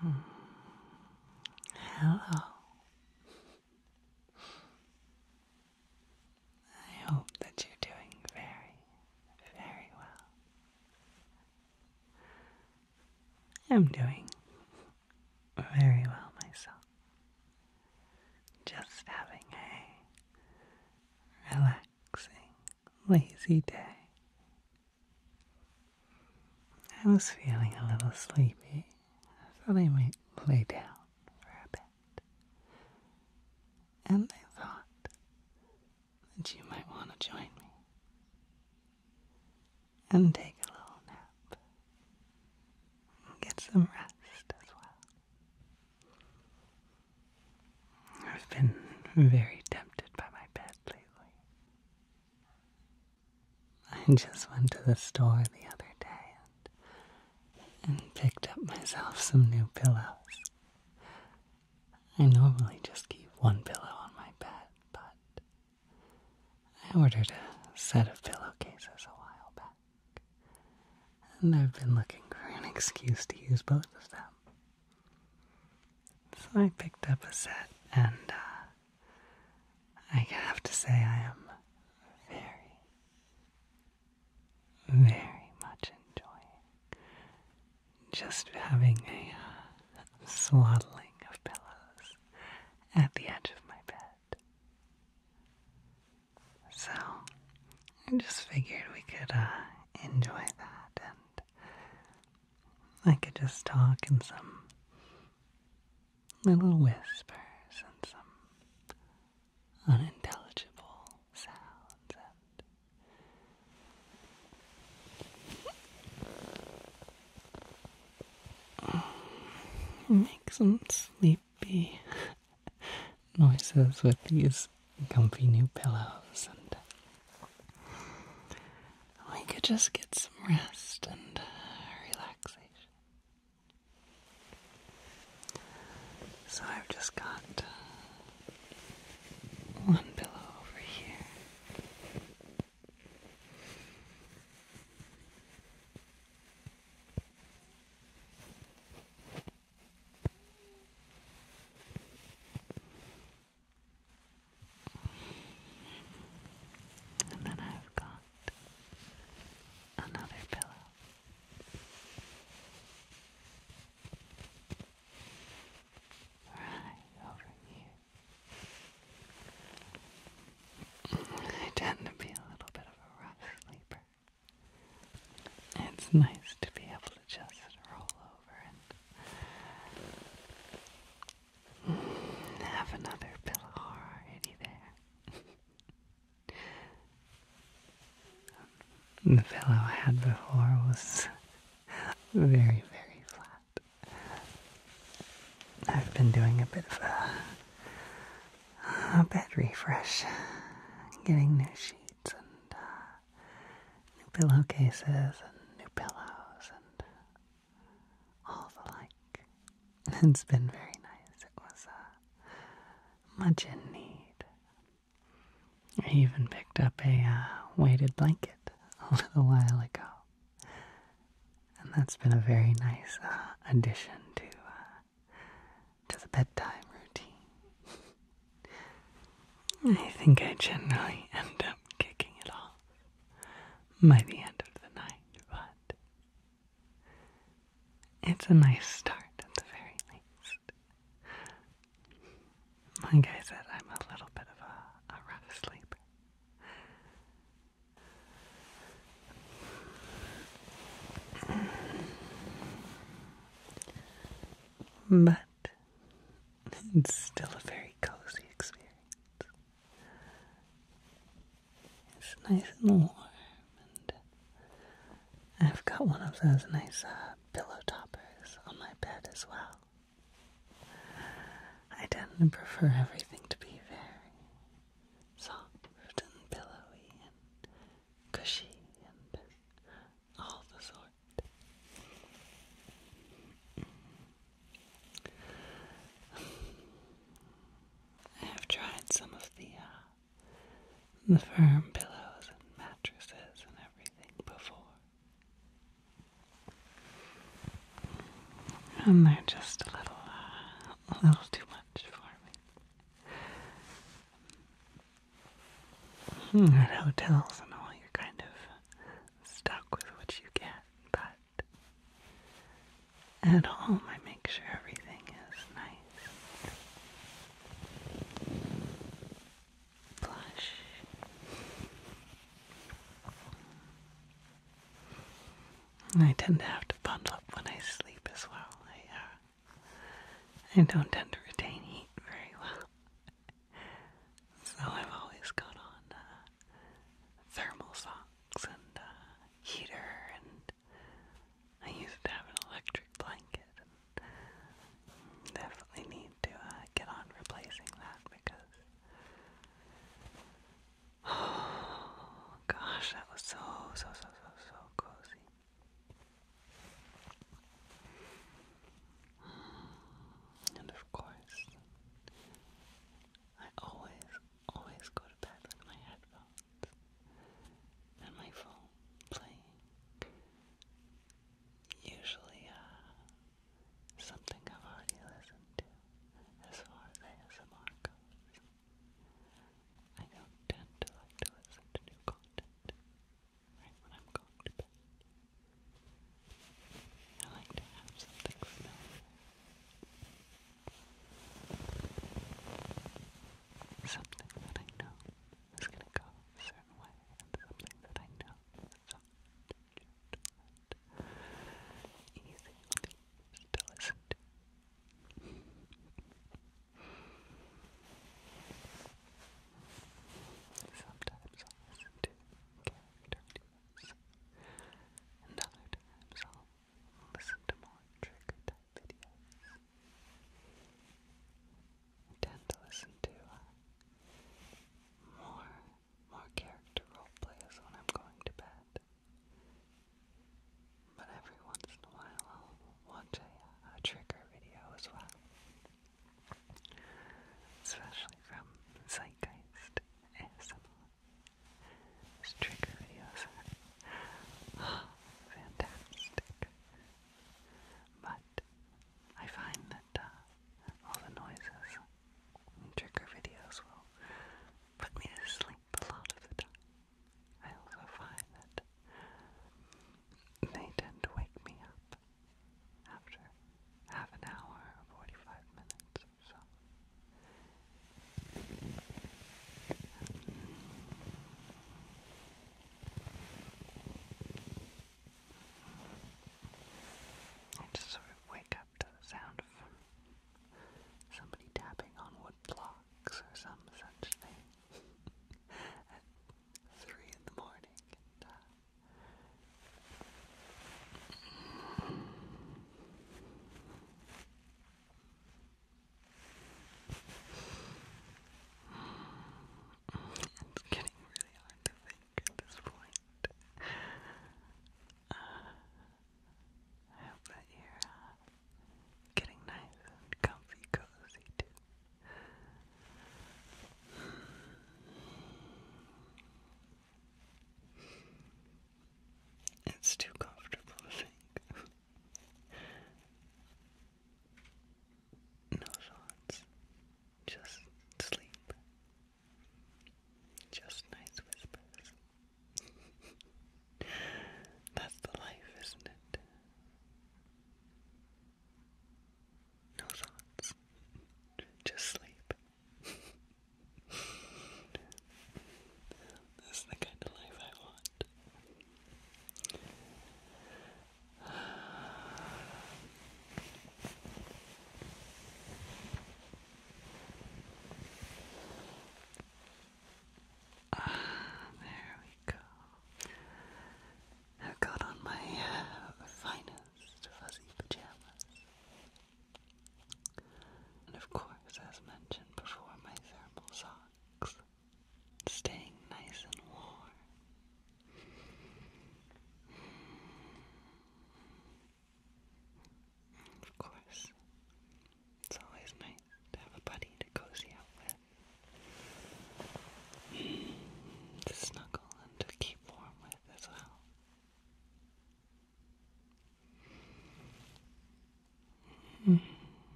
Hello. I hope that you're doing very, very well. I'm doing very well myself. Just having a relaxing, lazy day. I was feeling a little sleepy, so I might lay down for a bit. And I thought that you might want to join me and take a little nap and get some rest as well. I've been very tempted by my bed lately. I just went to the store the other day and picked up myself some new pillows. I normally just keep one pillow on my bed, but I ordered a set of pillowcases a while back, and I've been looking for an excuse to use both of them. So I picked up a set, and I have to say I am very, very much enjoying just having a swaddling of pillows at the edge of my bed. So I just figured we could enjoy that, and I could just talk in some little whispers and some unintelligible sounds and make some sleepy noises with these comfy new pillows, and we could just get some rest and relaxation. So I've just got one pillow over here. And then I've got another pillow. Right over here. I tend to be a little bit of a rough sleeper. It's nice to be able to just roll over and have another pillow already there. The pillow I had before was very, very flat. I've been doing a bit of a bed refresh, getting new sheets and new pillowcases and new pillows and all the like. It's been very nice. It was much in need. I even picked up a weighted blanket a little while ago, and that's been a very nice addition to the bedtime routine. I think I generally end up kicking it off by the end of the night, but it's a nice start at the very least. Like I said, I'm a little bit of a rough sleeper. But it's still a very cozy experience. It's nice and warm, and I've got one of those nice pillow toppers on my bed as well. I tend to prefer everything to be very soft and pillowy and cushy and all the sort. I have tried some of the firm pillows and mattresses and everything before, and they're just a little a little too much for me. At hotels and all, you're kind of stuck with what you get, but at home I make sure everything is nice, plush. And I tend to have to bundle up when I sleep as well. I don't tend to retain heat very well. So I've always got on thermal socks and heater, and I used to have an electric blanket. And definitely need to get on replacing that because, oh gosh, that was so cozy. And of course,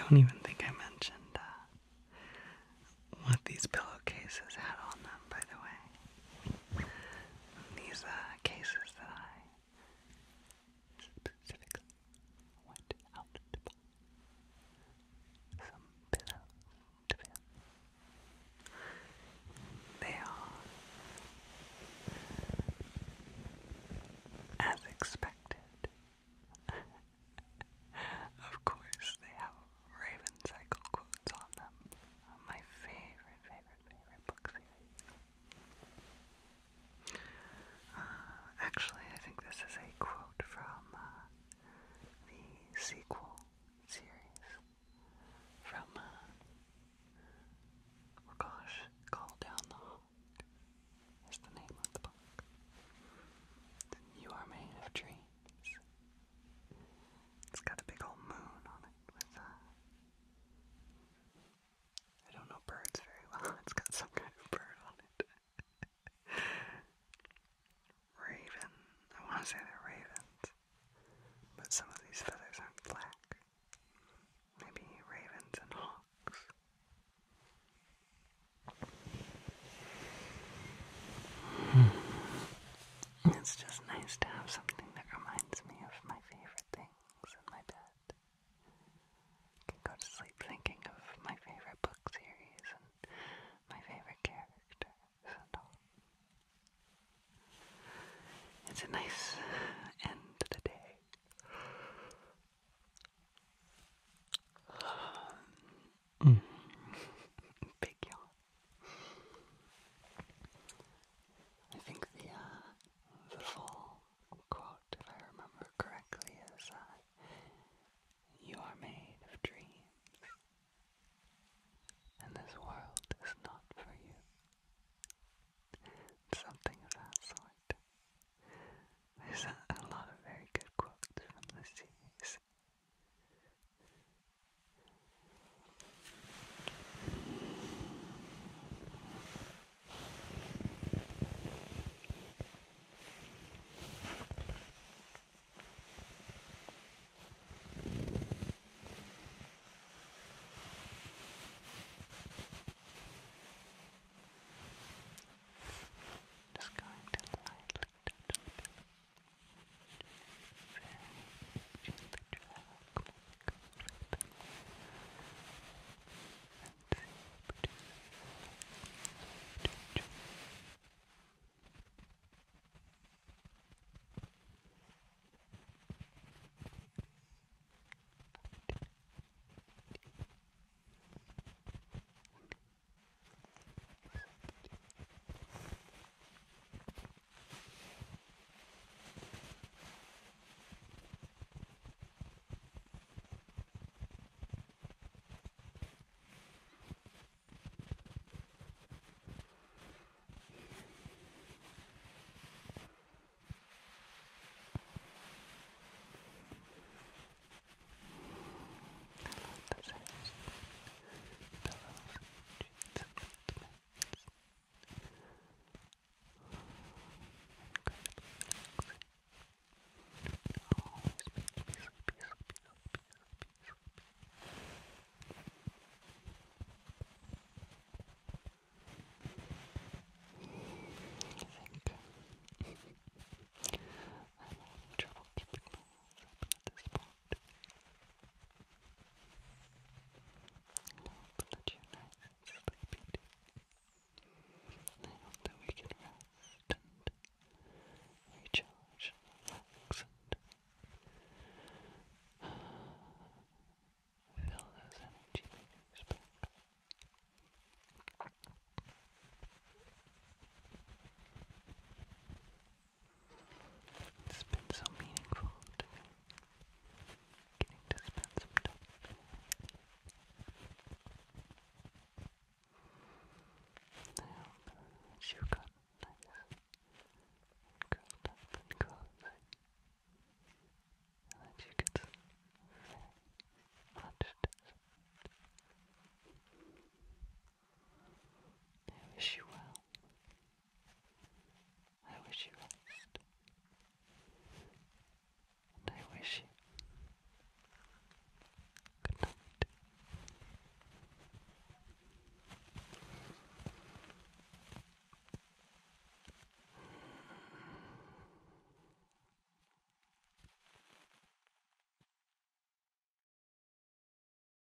don't even think I mentioned what these pillowcases had on them, by the way. These cases that I specifically went out to buy some pillows to fit. They are, as expected,